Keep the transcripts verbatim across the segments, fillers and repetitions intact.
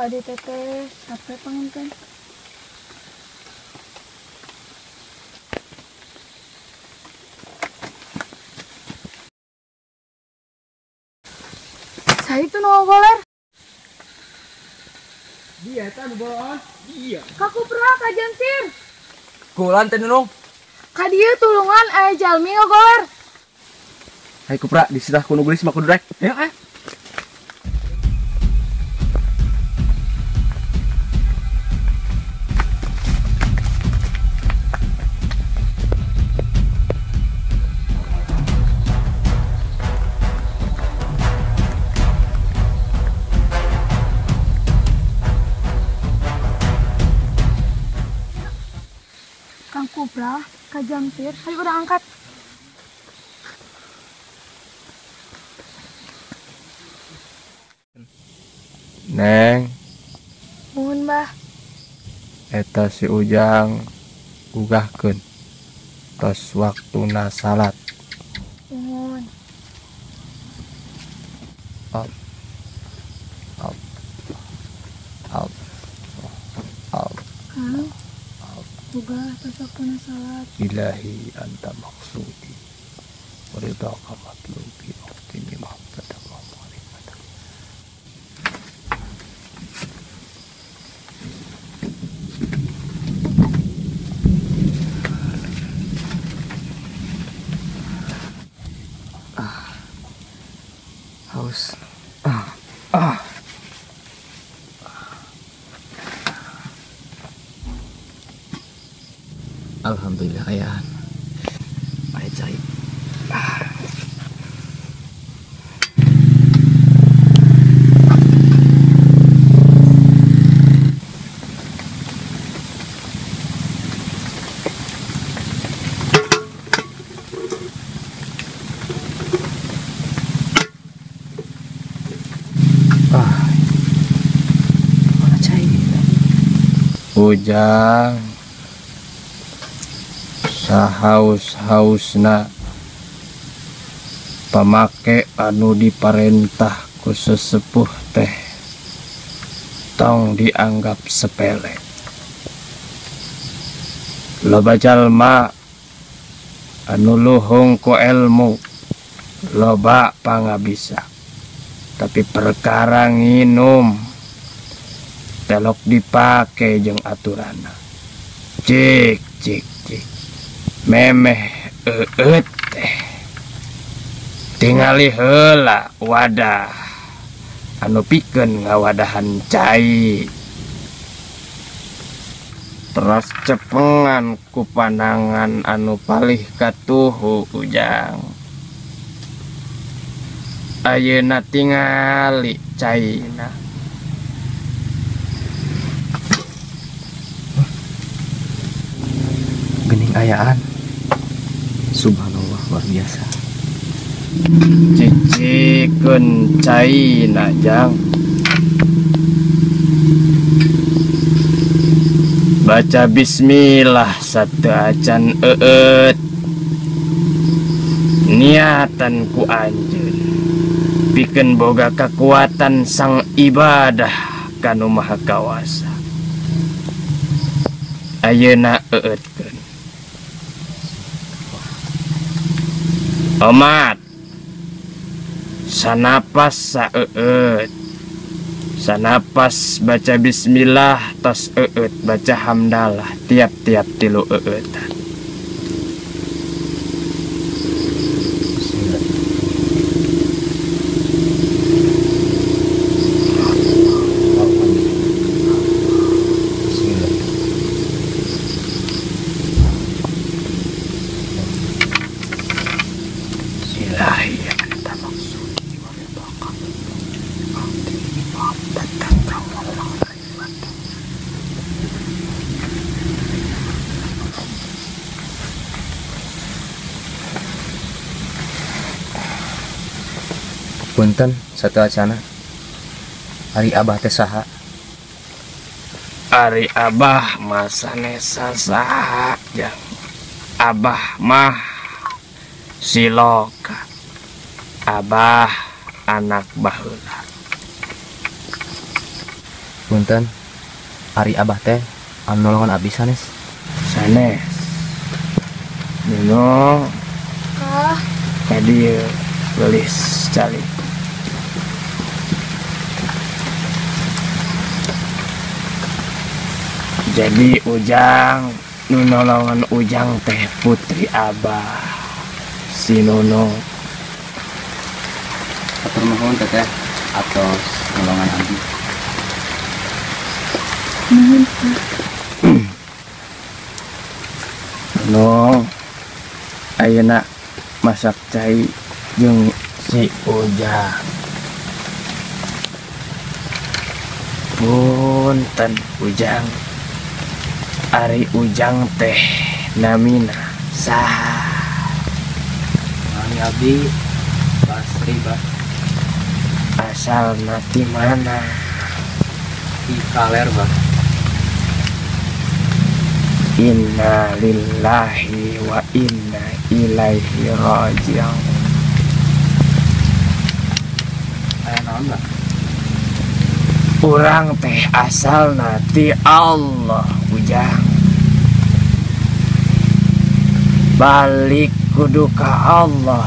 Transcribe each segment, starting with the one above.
adik teteh capek panganten. Saya itu nunggu goler. Dia kan bos. Iya. Kaku pernah kajian sir. Golan teh nung. Kadieu tulungan aya jalmi ngogoler. Hai kupra disitah kuno gelis mah kudu rek. Ayo eh. Kang Kubra, kajian sir, ayo udah angkat. Neng, Mohon Mbah. eta si Ujang ugahkeun tos waktuna salat. Mohon. Al al al al Kang, boga besok kena salat. ilahi anta maksudi waridaka matlubi uktini mahtadaka marifatan. Haus. Ah. Ah. Alhamdulillah ayaan. Ay cai. Ah. Mana cai? Ujang sahaus-hausna pamake anu diparentah ku sesepuh teh tong dianggap sepele. Loba jalma anu luhung ku ilmu, loba pangabisa, tapi perkara nginum telok dipake jeung aturana. Cik cik cik memeh eut teh tingali heula wadah anu pikeun ngawadahan cai. Teras cepengan ku pandangan anu palih katuhu Ujang. Ayeuna tingali caina. Gening ayaan. Subhanallah luar biasa. Cicikeun caina Jang. Baca bismillah satu acan eut. Niatan ku anjeun pikeun boga kekuatan sang ibadah kanu maha kawasa. Ayeuna eutkeun. Omat sanapas saeut, sanapas baca bismillah tos eut baca hamdalah tiap-tiap tilu eutan. Punten satu acana. Ari Abah teh saha? Ari Abah masanesa saha Jang. Abah mah siloka. Abah anak baheula. Punten, Ari Abah teh anu nolongan abdi sanes. Sanes. Nino Kah, tadi gelis cali. Jadi Ujang nu nolongan Ujang teh putri Abah si Nono. Atur nuhun teteh atos nolongan abdi. nuhun Kah. Nono ayeuna masak cai jeung si Ujang. Punten Ujang. Ari Ujang teh namina saha? Mami abdi Basri bah Asal nati mana? di Kaler bah. Inna lillahi wa inna ilaihi raji'un. Aya naon bah? Urang teh asal nati Allah Ujang. Balik kudu ka Allah.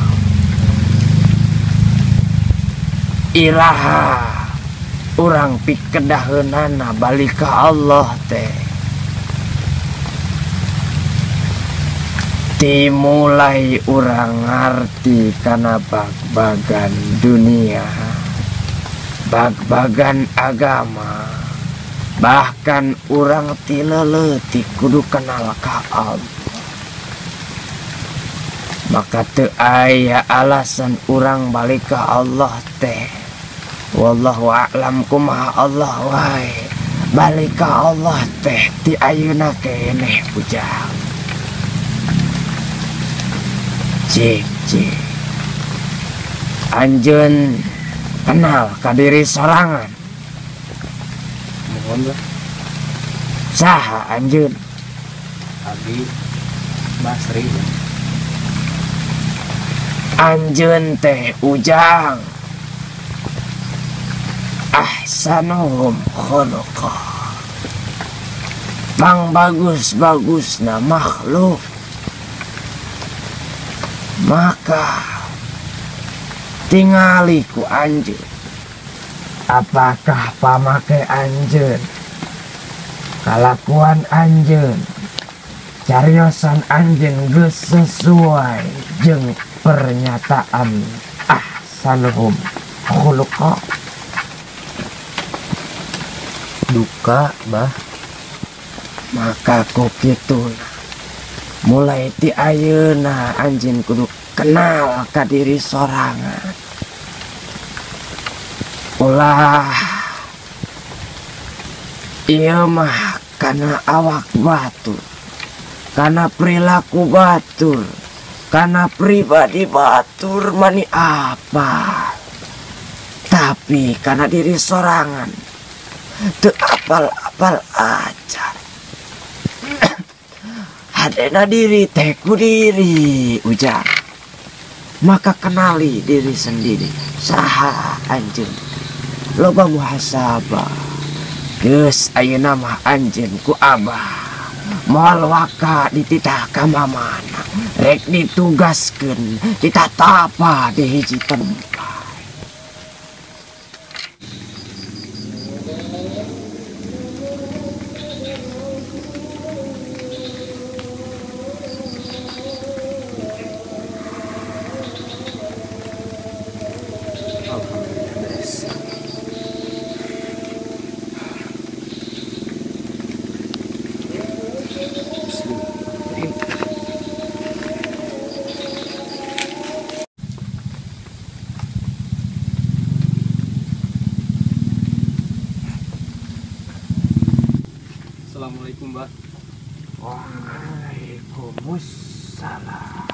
Ilaha urang pikedaheunana balik ka Allah teh. Dimulai urang ngarti kana bag-bagan dunia, bag-bagan agama, bahkan urang tileleutik kudu kenal ka Allah. Maka teu aya alasan urang balik ka Allah teh. Wallahu a'lam kumaha Allah wae. Balik ka Allah teh ti ayeuna keneh Ujang. Cik, cik. Anjeun kenal ka diri sorangan. Mohon bah. Saha anjeun? Abdi Basri bah. Anjeun teh Ujang. Ahsanuhum khuluqa. Bang bagus-bagusna makhluk. Maka tingali ku anjeun. Apakah pamake anjeun, kalakuan anjeun, cariosan anjeun geus sesuai jeung pernyataan ahsanuhum khuluqa? Duka bah. Maka ku kituna mulai ti ayeuna anjeun kudu kenal ka diri sorangan. Ulah ieu mah kana awak batur, kana perilaku batur, kana pribadi batur mani apa. Tapi kana diri sorangan teu apal-apal aja. Hadena diri teh ku diri Ujang. Maka kenali diri sendiri. Saha anjeun? Loba muhasabah. Geus ayeuna mah anjeun ku Abah moal waka dititah ka mamana. Rek ditugaskeun ditatapa di hiji tempat. Assalamualaikum mbak. Waalaikumsalam.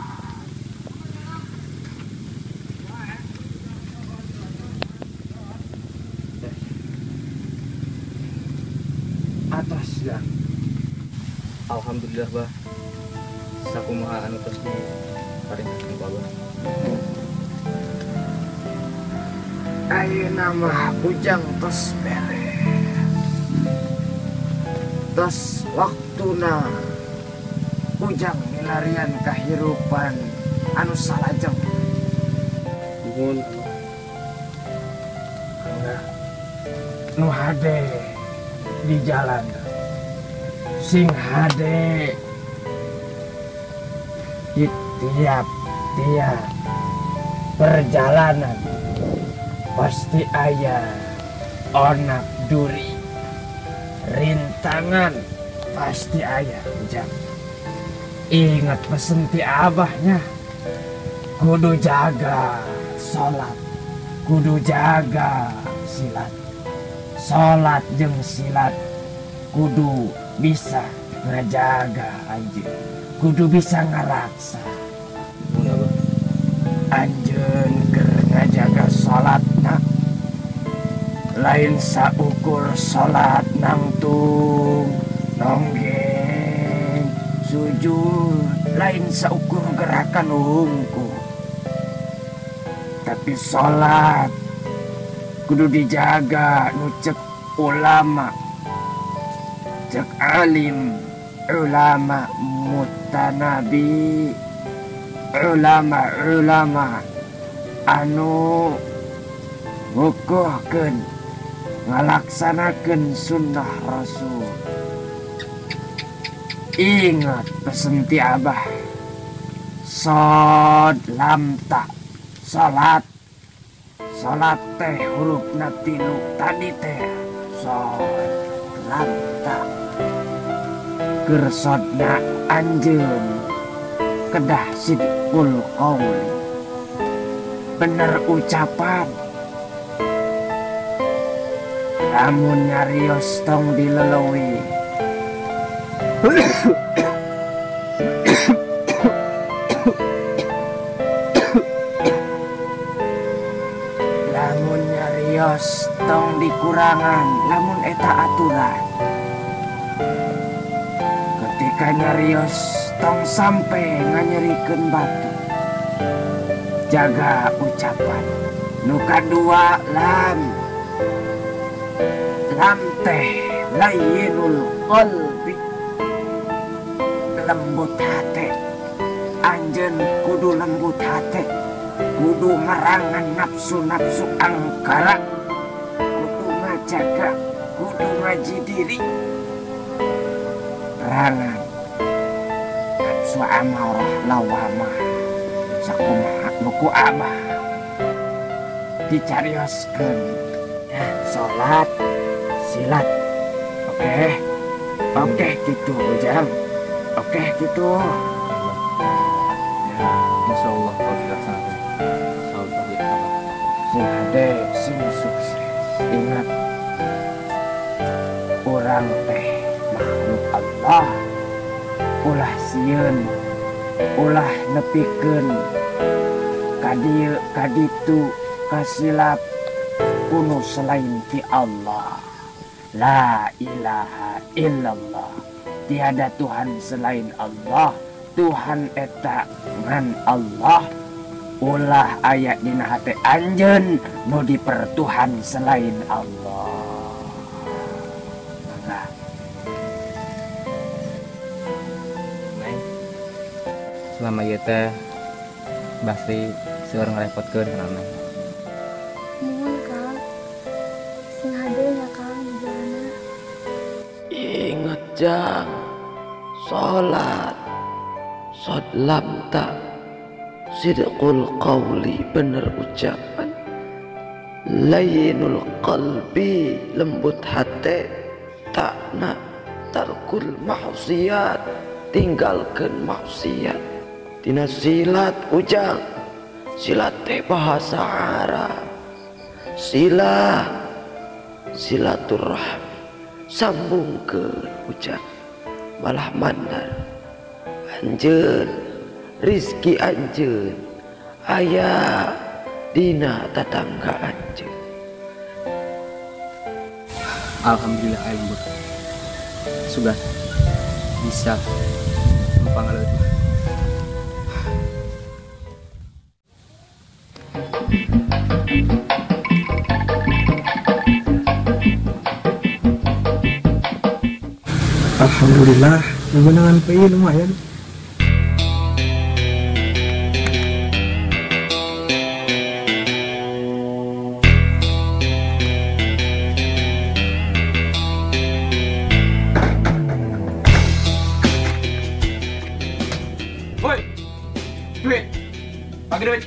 Atas ya. Alhamdulillah bah. Sakumaha anu tos di paringakeun ku Allah. Ayeuna mah Ujang tos beres. tos waktuna ujang milarian kahirupan anu salajeng. Nuhun. Angga nu hade di jalan sing hade di tiap-tiap perjalanan pasti aya onak duri, rintangan pasti aya ujang. Ingat pesen ti abahnya, kudu jaga sholat, kudu jaga silat. Sholat jeung silat kudu bisa ngajaga anjeun, kudu bisa ngaraksa. Nuhun Abah. Anjeun keur ngajaga sholatna lain saukur sholat nangtung nonggeng sujud, lain saukur gerakan hungku. Tapi sholat kudu dijaga nu cek ulama, cek alim, ulama mutanabi, ulama-ulama anu ngukuhkeun ngalaksanakeun sunnah Rasul. Ingat pesen ti abah, sod lam ta salat. Salat teh hurufna tilu tadi teh sod lam ta. Keur sodna anjeun kedah sidqul qauli, bener ucapan. Lamun nyarios tong dilelewi, lamun nyarios tong dikurangan, lamun eta aturan. Ketika nyarios tong sampai nganyerikeun batu, jaga ucapan. Nu kadua lam, lam teh layyinul qalbi, lembut hati. Anjeun kudu lembut hati, kudu merangan nafsu-nafsu angkara, kudu ngajaga, kudu ngaji diri. Perangan nafsu amarah lawamah sakumaha nuku abah dicarioskeun. Ya, sholat silat. Oke, oke gitu ujang, oke gitu. Ya, insya Allah kalau dilaksanakan selalu tadi Abah. Sing hade sing sukses. Ingat, orang teh makhluk Allah, ulah sieun, ulah nepikeun kadieu kaditu kasilap kuno selain ti Allah. La ilaha illallah, tiada Tuhan selain Allah. Tuhan eta ngan Allah. Ulah aya dina hate anjeun nu dipertuhan selain Allah. Mangga. Neng, selama ieu teh Basri seueur ngarepotkeun kana Neng. Nuhun Kang. Sing hade nya Kang di jalanna. Ingat jang, sholat, sod lam ta, sidqul qawli, bener ucapan, layyinul qalbi, lembut hati, takna, tarkul maksiat, tinggalkan maksiat. Tina silat ujang, silat teh bahasa Arab, silah, silaturahmi, sambungkeun ujang, malah mandar. Anjeun rizki anjeun aya dina tatangga anjeun. Alhamdulillah aing Bur. Sudah bisa mempangaleutna. Alhamdulillah, kebenangan P I lumayan. Woi, duit, bagi duit,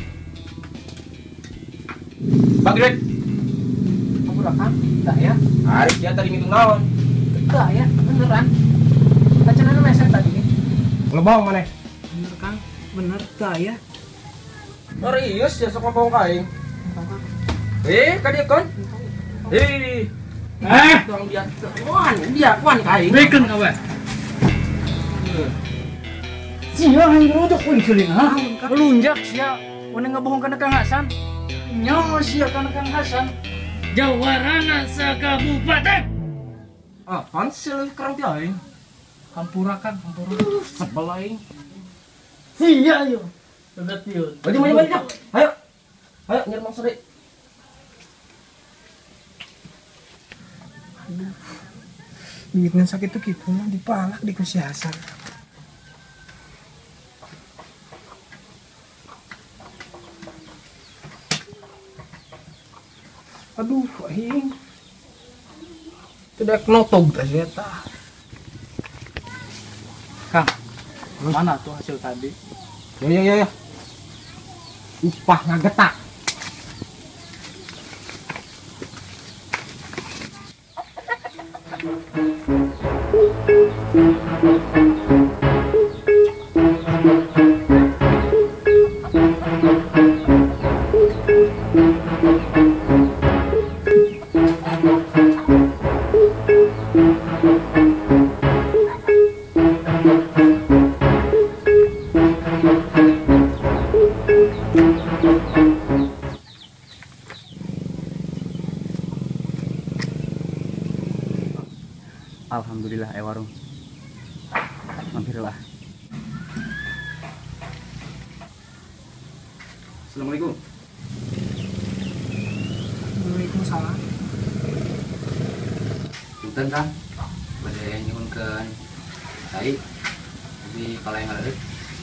bagi duit. Kamu rekam? Enggak ya? Hari dia tadi ngitung naon. Enggak ya, beneran. Pacaran meset tadi nih. Ngebong mana? Bener Kang, bener enggak ya? Serius ya sok ngomong kain. Eh, kadi kon. Eh. Eh, tolong dia. Kuan, dia kuan kain. Beken kawan. Sia yang geruduk pun suling ha. Melunjak sia. Mana ngebohong kana Kang Hasan? Nyawa sia kana Kang Hasan. Jawarana sakabupaten. Ah, hansel kerang dia aing. Hampura Kang, hampura. Sebel aing. Sia yo. Bedat yo. Baju baju baju. Ayo. Ayo nyari Mang Sode. Duitnya sakit tuh gitu mah dipalak di Gusti Hasan. Aduh, aing. Tidak notog tadi eta. Kang, mana tuh hasil tadi? Ya ya ya ya. Upah ngagetak. Alhamdulillah, eh warung. Mampirlah. Assalamualaikum. Waalaikumsalam. Punten Kang. Bade nyuhunkeun tadi di palayan ngaledeg.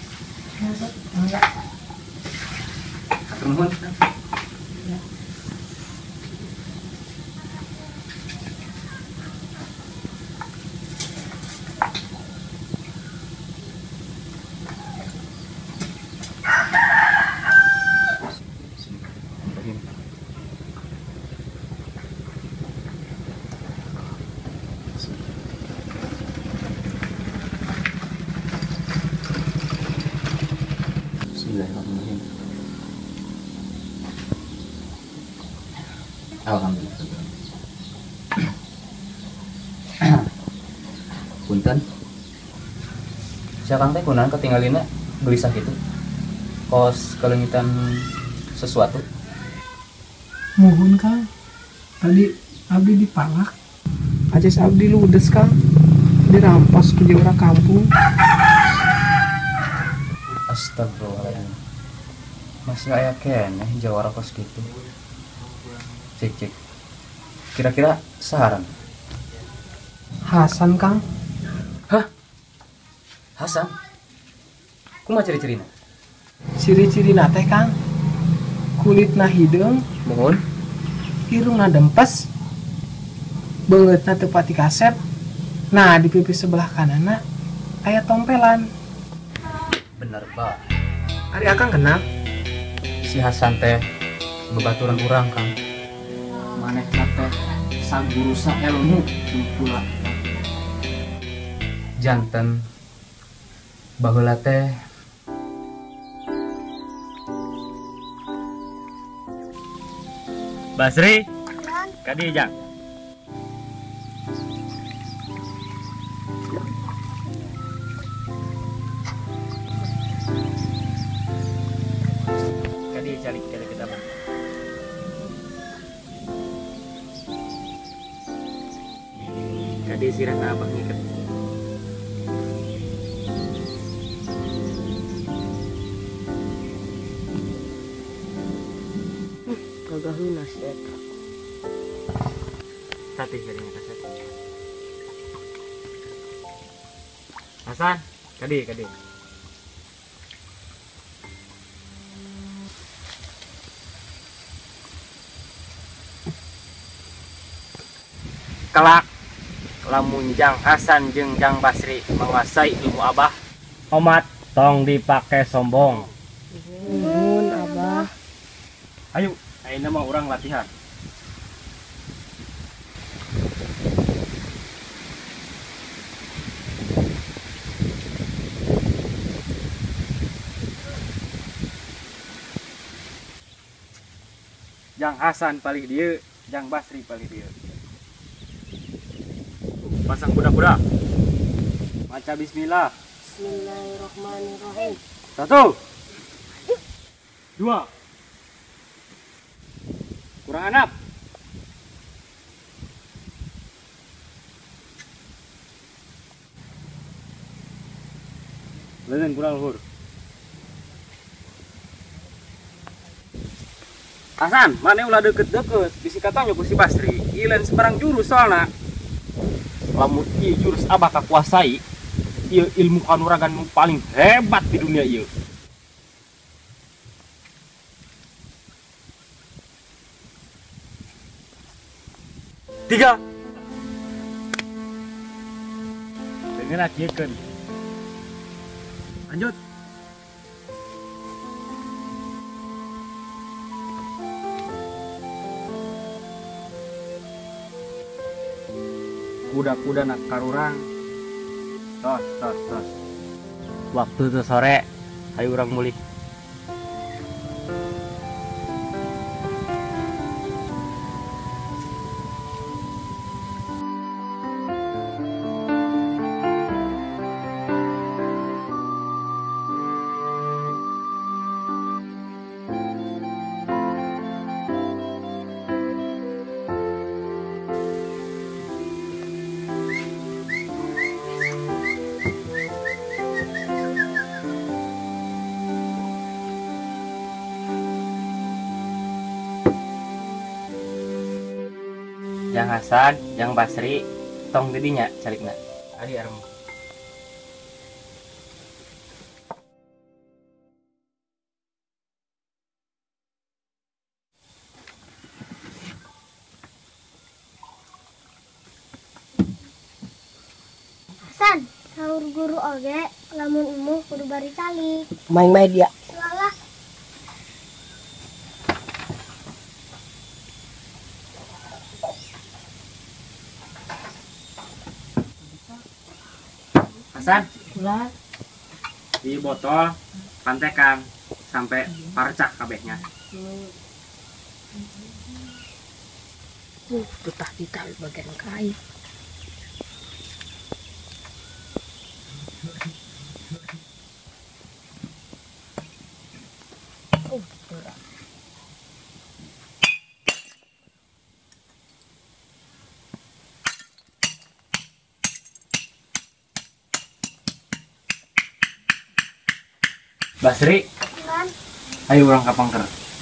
Hatur nuhun. Bismillahirrahmanirrahim. Alhamdulillah. Punten. Siakang teh kunaon ketinggalina gelisah gitu. Kos kelengitan sesuatu. Mohon Kang. Tadi abdi dipalak. Aja abdi ludes Kang. Dirampas ke jawara kampung. Astagfirullahaladzim. Masih aya keneh jawara kos gitu. Cek cek. Kira-kira saran. Hasan Kang. Hasan. Kumaha ciri-cirina? Ciri-ciri nate Kang. Kulitna hideung, Mohon. irungna dempes, beungeutna teu pati kasep. Nah, di pipi sebelah kananna aya tompelan. Bener ba. Ari Akang kenal? Si Hasan teh bebaturan urang Kang. Manehna teh saguru saelmu pula. Janten baheula teh Basri, kadi Jang. Kadi cari kali ke depan. Kadi sirah na abang ikat. Kagak lunas eta. Tati jadinya kaset. Hasan, kadi kadi. Kelak lamun Jang Hasan jeung Jang Basri menguasai ilmu Abah, omat tong dipake sombong. Nuhun Abah. Ayo, ayeuna mah urang latihan. Jang Hasan palih dieu, Jang Basri palih dieu. Pasang kuda-kuda. Maca bismillah. Bismillahirrahmanirrahim. Satu. Dua. Kurang anap. Leuweung kurang luhur. Hasan, mana ulah deket-deket, bisi katanya ku si Basri, ieu sebarang jurus soalna. Lamun ieu jurus Abah kakuasai, ieu ilmu kanuragan nu paling hebat di dunia ieu. Tiga. Dengan akiekeun. Lanjut. Kuda-kuda nak karurang. Tos, tos, tos. Waktu itu sore, ayo urang mulih. Jang Hasan, Jang Basri, tong didinya calikna. Adi arem. Hasan, sahur guru oge, lamun emuh kudu bari calik. Main-main dia. Lalah. Hasan, Ulah. di botol pantekan sampai parcak kabehnya. Uh, tutah kita bagian kain. Oh, berat. Basri, Kan? ayo urang ka pangker.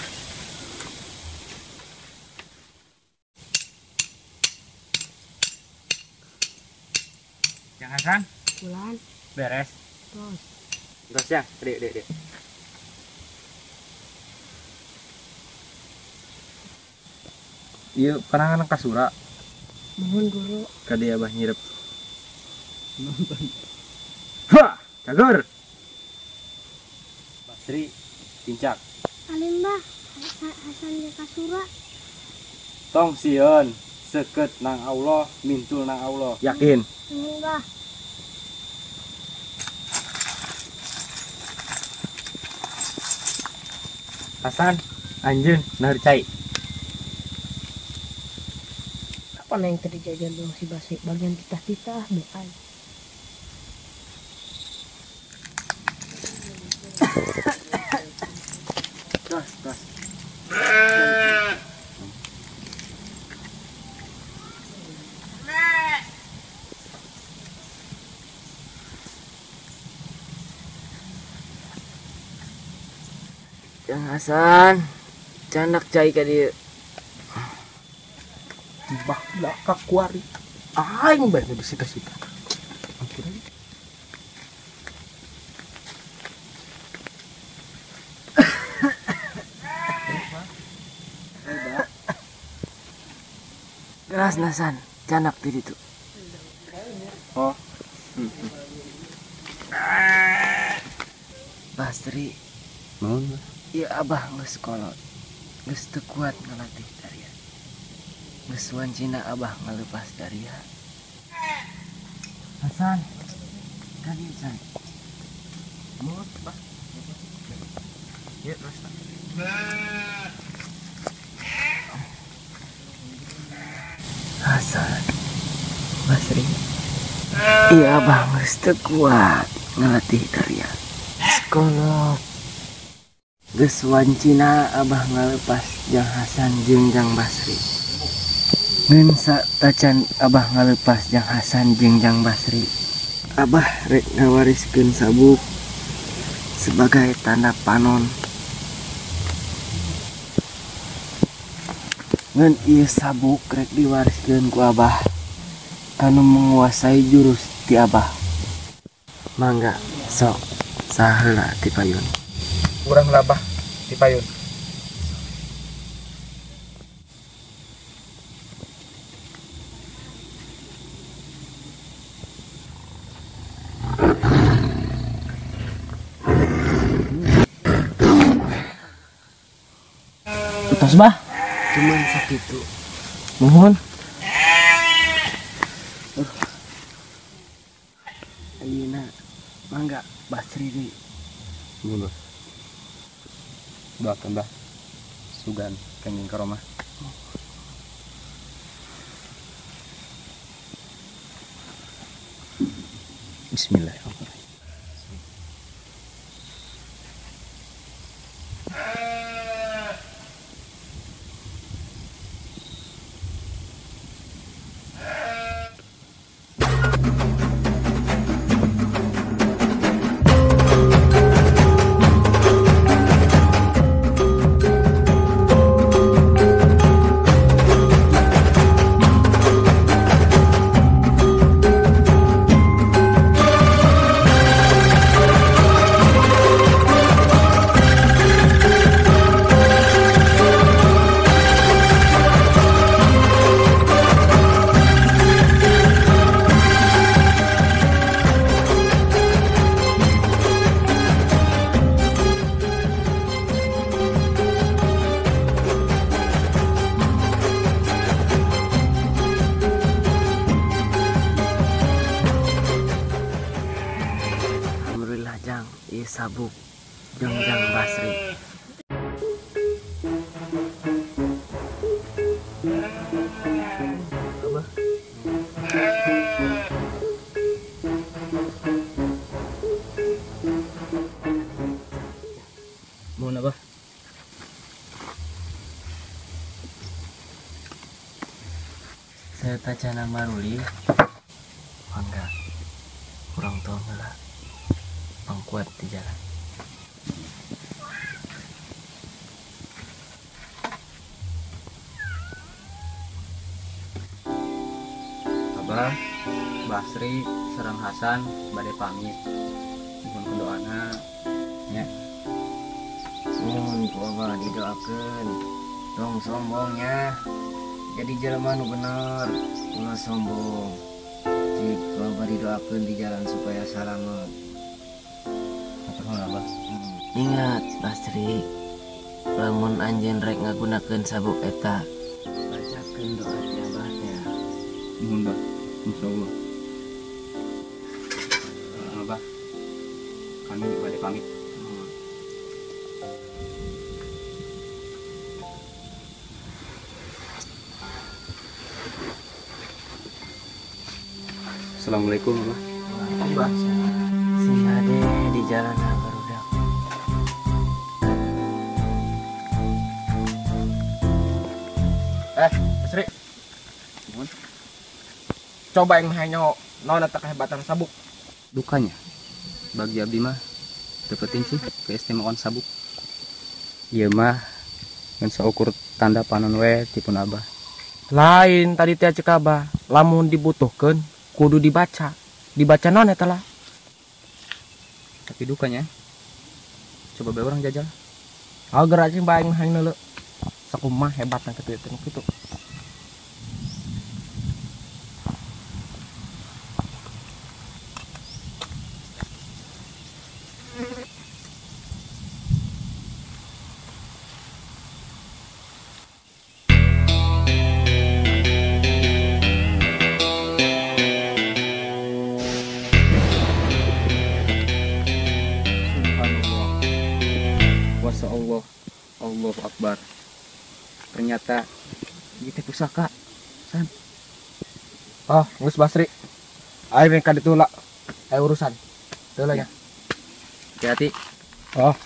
Jang Hasan, Bulan. beres. Terus. Terus ya, dek, dek, dek. Iya, panangan kasura. Mohon guru. Kadi Abah nyirep. Wah, cagur. Basri, pincak. Alimbah, Hasan ge kasura. Tong sieun, seket nang Allah, mintul nang Allah. Yakin? Nuhun Bah. Hasan, anjeun naheur cai. Apa yang tadi jajan dong si Basri bagian titah-titah bukan. Tos, tos. Jang Hasan, canak cai ka dieu. Bah, lah kakuari. Aing bae di situ-situ. beras nasan canak di itu. Oh. Basri, Naon? iya abah geus kolot. Geus teu kuat ngalatih Daria. Geus wancina abah ngalepas Daria. Hasan, kan Hasan. Naon, Bah? Iya, terus. Hasan, Basri, iya abah geus teu kuat ngalatih Daria. Sekolot. Geus wancina abah ngalepas Jang Hasan jeung Jang Basri. Ngeun tacan abah ngalepas Jang Hasan jeung Jang Basri, abah rek ngawariskeun sabuk sebagai tanda panon. Ngeun ieu sabuk rek diwariskeun ku abah kanu menguasai jurus ti abah. Mangga sok saheula ti payun. Urang labah di payun. Tos bah, cuman sakitu. Mohon. Uh. Ayeuna mangga Basri deui. Mun. Doakeun Bah. Sugan kenging ka Roma. Bismillahirrahmanirrahim. Jang, ieu sabuk jeung Jang Basri. Abah. Mun Abah. Saya tacana maruli. Mangga. Kurang tahu lah. Pangkuat di jalan. Abah, Basri, sareng Hasan bade pamit. Mohon doana nya. Mohon ku abah didoakeun. Dong sombongnya. Jadi jelema nu bener, ulah sombong. Jik ku abah didoakeun di jalan supaya salamet. Abah. Ingat Basri, lamun anjeun rek ngagunakeun sabuk eta, bacakeun doa ti abah teh. Mohon Bah, insyaallah. Abah, kami bade pamit. Assalamualaikum Abah. Abah, sing ade di jalan barudak. Eh, Basri. Mohon. Coba yang hanya naon eta kehebatan sabuk. Dukanya bagi abdi mah teu penting sih keistimewaan sabuk. Ieu mah ngan saukur tanda panon we tipun abah. Lain tadi teh cek abah, lamun dibutuhkeun kudu dibaca. Dibaca naon eta lah. Tapi dukanya coba bae orang jajal. Agar aja bae hang neuleuh. Sakumaha hebatna kitu kitu. Allahu Akbar. Ternyata kita pusaka. San. Oh, Gus Basri. Ayo mereka ditulak. Ayo urusan. Tulah ya. Hati-hati. Oh.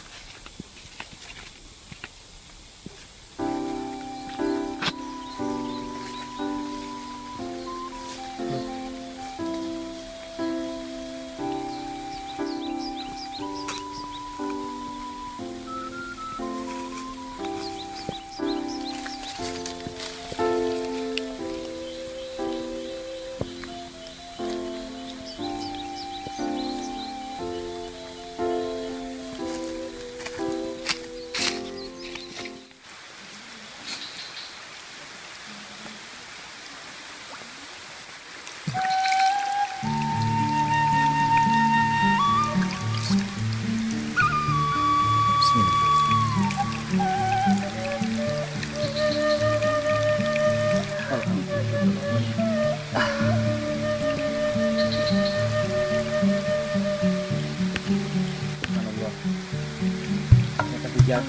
Ya.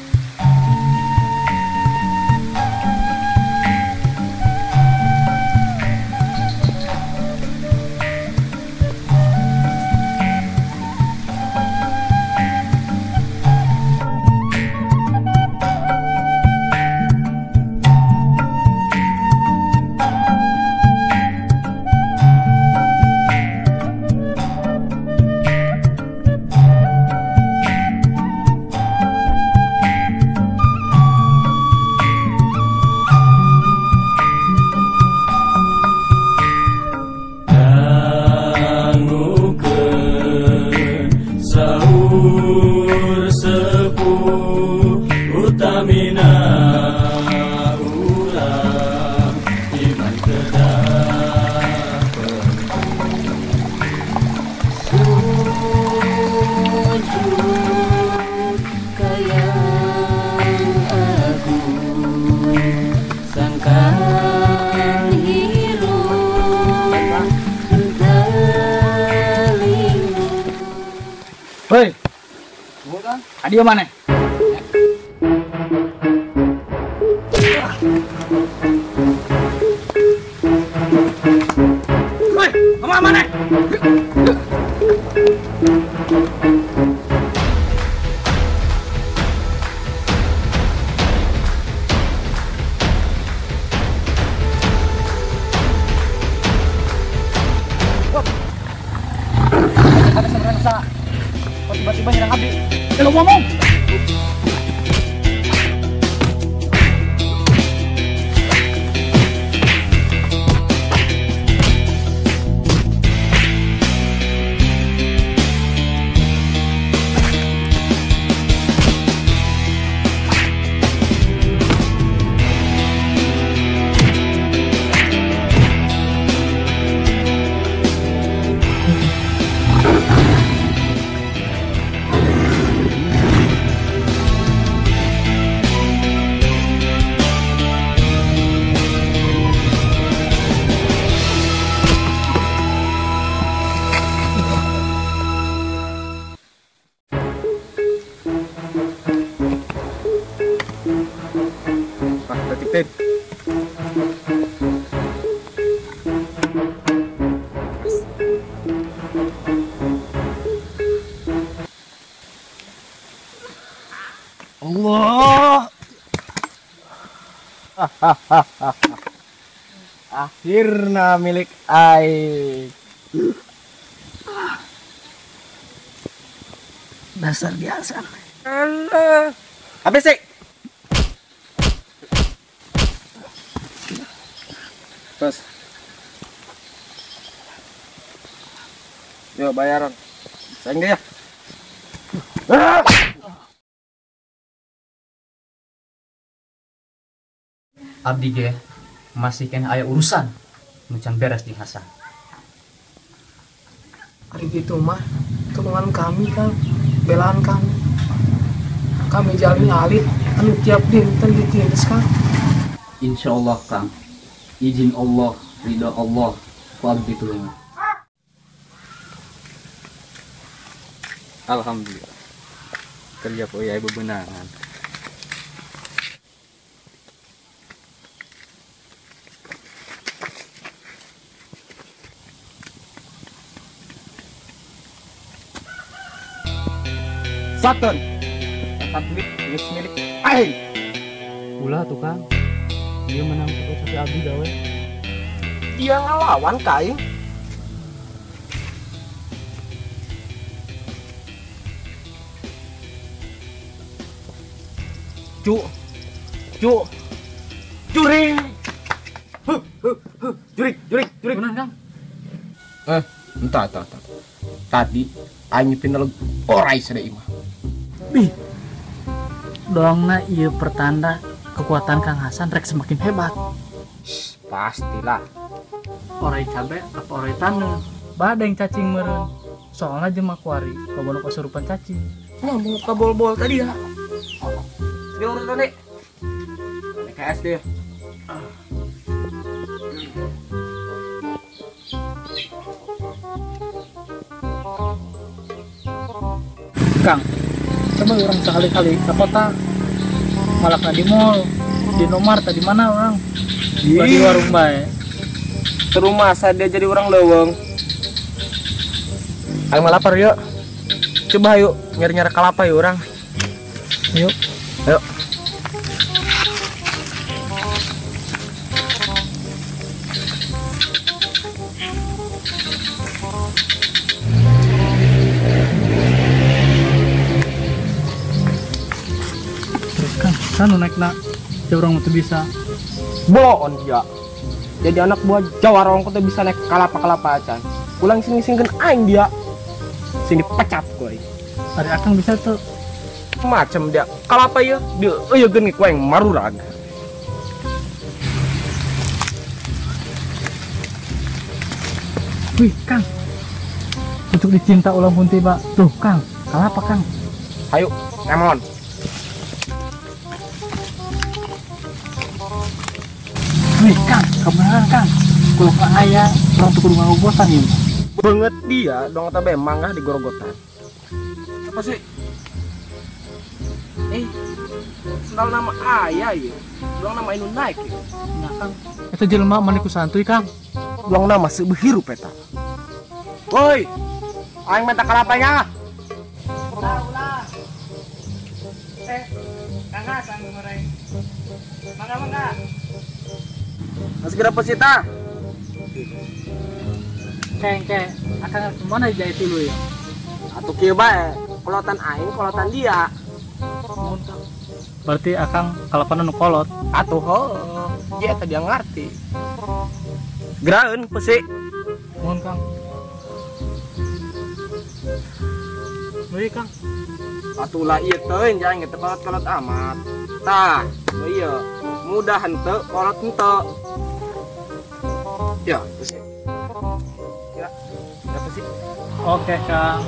Hei, adio mana? Hei, kemana mana? Ada sebenarnya salah. Tiba-tiba nyerang Abi. Kalau ngomong. Allah. Akhirnya milik ai. Dasar biasa. Allah. Habis sih. Terus. Yo bayaran. Sayang dia. Ah! Abdi ge masih kena aya urusan nucan beres di Hasan. Hari gitu mah tolongan kami kan, belaan kami. Kami jalin alit anu tiap dinten ditindas kan. Insya Allah Kang, izin Allah, ridha Allah, ku abdi tulungan. Alhamdulillah. Kerja po ya ibu benangan. saten. Kata duit geus milik aing. Ulah tuh Kang. Dia menang terus tapi abdi gawe. Dia ngelawan ka aing. Cu. Cu. Jurik. Huh, huh, huh. Jurik, jurik, jurik. Bener Kang? Eh, entah, entah, entah. Tadi aing pindah orai sada imah. Bih. Doangna ieu pertanda kekuatan Kang Hasan rek semakin hebat. Pastilah. Orai cabe apa orai tane? Bada yang cacing meureun. Soalnya jeung makuari kabono kesurupan cacing. Ngomong ke bol-bol tadi ya. Segala urut tadi. K S dia. Kang, coba orang sekali-kali ke kota. Malakna di mall, di nomor tadi mana orang? Di warung bae. Terumah saya dia jadi orang leweng. Aing mah lapar yuk. Coba yuk nyari-nyari kalapa yuk orang. Yuk. Yuk. Terus Kang, kan naik nak, ya orang tuh bisa. Boon dia. Jadi anak buah Jawa orang kota bisa naik kalapa-kalapa acan. Pulang sini singkeun aing dia. Sini pecat koy. Ada Akang bisa tuh. Macam dia kalapa ya dia eueuh geus ku aing marurag. Wih, Kang. Pucuk dicinta ulang pun tiba. Tuh, Kang. Kalapa, Kang? Ayo, Emon. Wih, Kang. Kebenaran, Kang. Kalau ke ayah, orang tuh kudu ngagogotan ya. Banget dia dong tabe mangga di gorogotan. Apa sih? Eh, sendal nama ayah ya. Doang nama inu naik ya. Nah, Kang. Itu jelema maniku santuy, Kang. Doang nama sebehiru peta. Woi, aing minta kalapanya. Ulah, ulah. Eh, Kang Hasan goreng. Mangga, mangga. Masih berapa sih ta? Keng, keng. Akang kemana jahit dulu ya? Atuh kieu bae, kolotan aing, kolotan dia. Berarti Akang kalapan nu kolot. Atuh ho, dia tadi yang ngerti. Geraeun pesi. Mohon, Kang. Wih, Kang. Atuh lah ieu teh jangan teu kolot-kolot amat. Tah, ieu mudah henteu, kolot henteu. Ya, pesi. Ya, ya pesi. Oke, Kang.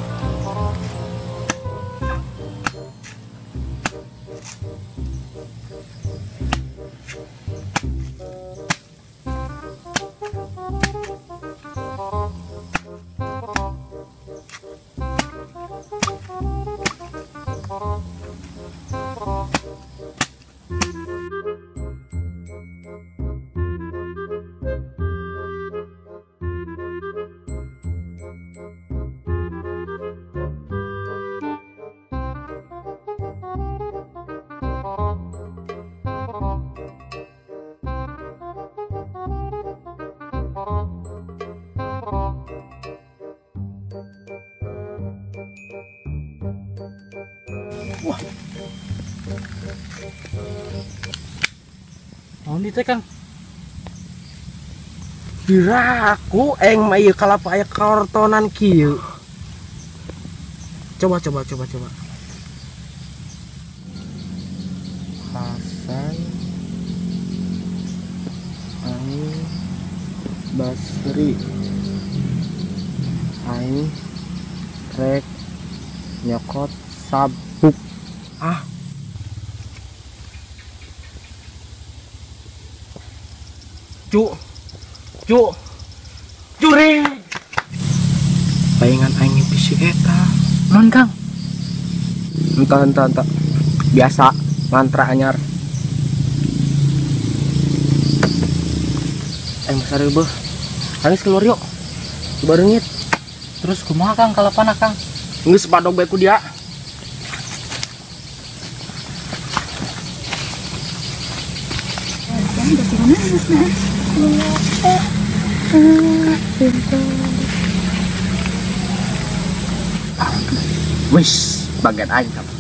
Wah. Oh, ini teh, Kang. Diraku eng mah ieu kalapa aya kartonan kieu. Coba coba coba coba. Hasan Aing Basri Aing rek nyokot sabuk. Ah, cu cu curi palingan aing bisi eta. Non, Kang. Entah entah entah biasa mantra anyar. Aing besar beuh aing keluar yuk coba reungit. Terus kumaha, Kang, kalapan Akang? Geus padog bae ku dia Wis, bagian aing kamu.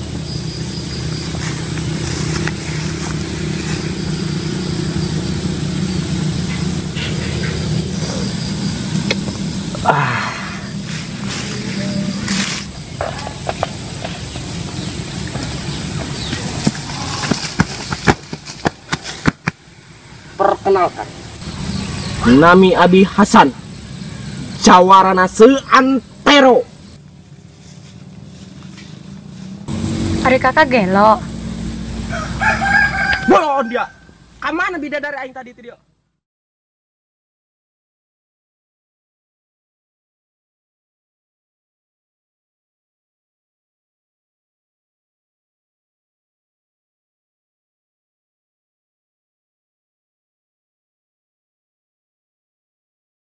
Perkenalkan, nami Abi Hasan, Jawarana Seantero. Ari kakak gelo. Bolon dia. Kamana bidadari aing tadi itu dia?